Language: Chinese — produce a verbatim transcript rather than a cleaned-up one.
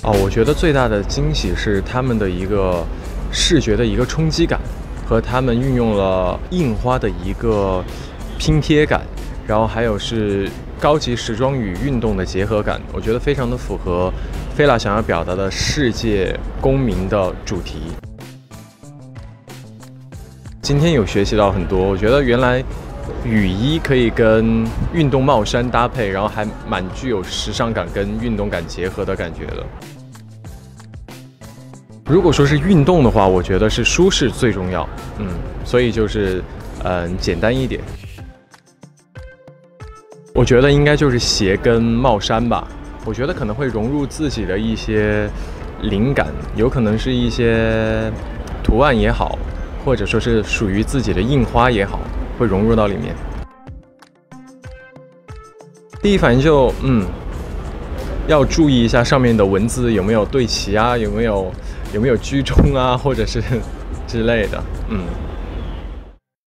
哦，我觉得最大的惊喜是他们的一个视觉的一个冲击感，和他们运用了印花的一个拼贴感，然后还有是高级时装与运动的结合感，我觉得非常的符合菲拉想要表达的世界公民的主题。今天有学习到很多，我觉得原来雨衣可以跟运动帽衫搭配，然后还蛮具有时尚感跟运动感结合的感觉的。如果说是运动的话，我觉得是舒适最重要，嗯，所以就是嗯简单一点。我觉得应该就是鞋跟帽衫吧，我觉得可能会融入自己的一些灵感，有可能是一些图案也好，或者说是属于自己的印花也好，会融入到里面。第一反应就嗯，要注意一下上面的文字有没有对齐啊，有没有有没有居中啊，或者是之类的，嗯。